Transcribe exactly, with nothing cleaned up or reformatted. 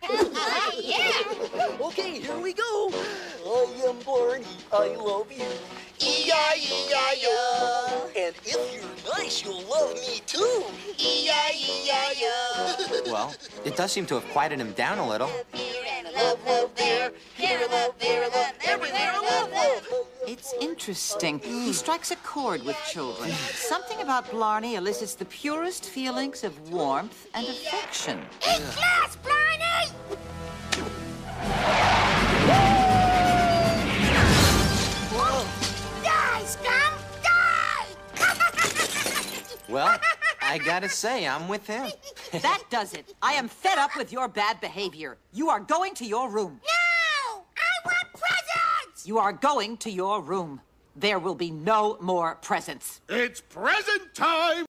Yeah. Okay, here we go. I am Barney. I love you. E I E I O. And if you're nice, you'll love me too. E I E I O. Well, it does seem to have quieted him down a little. Here and a love, love there. Here a love, there a love, everywhere a love, love. It's interesting. He strikes a chord with children. Something about Blarney elicits the purest feelings of warmth and affection. In class, Blarney! Die, scum! Die! Well, I gotta say, I'm with him. That does it. I am fed up with your bad behavior. You are going to your room. No! I want presents! You are going to your room. There will be no more presents. It's present time!